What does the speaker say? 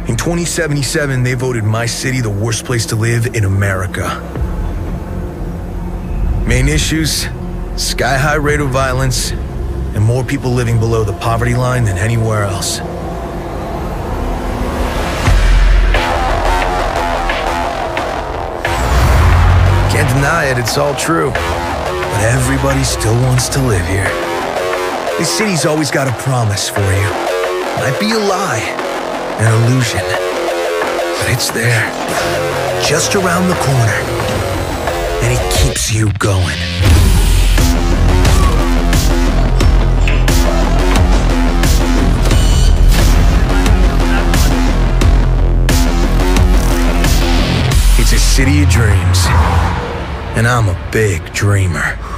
In 2077, they voted my city the worst place to live in America. Main issues: sky-high rate of violence, and more people living below the poverty line than anywhere else. Can't deny it, it's all true. But everybody still wants to live here. This city's always got a promise for you. Might be a lie, an illusion, but it's there, just around the corner, and it keeps you going. It's a city of dreams, and I'm a big dreamer.